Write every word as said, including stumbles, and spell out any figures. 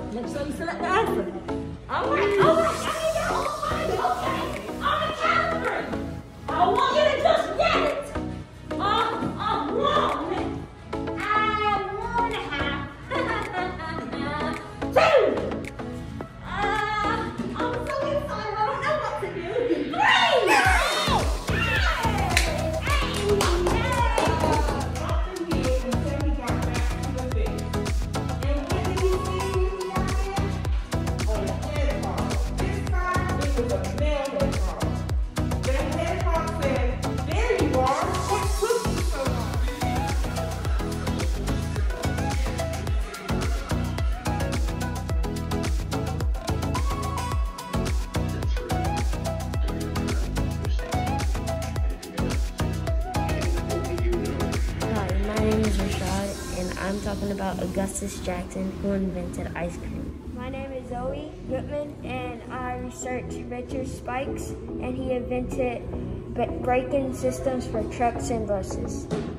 Make sure you select the answer. All right, all right, I need your whole mind, okay? On the count of three. I want you to just get it. On, on one. I one half. Two. Uh, I'm so excited, I don't know what to do. Three. I'm talking about Augustus Jackson, who invented ice cream. My name is Zoe Gutman, and I research Richard Spikes, and he invented braking systems for trucks and buses.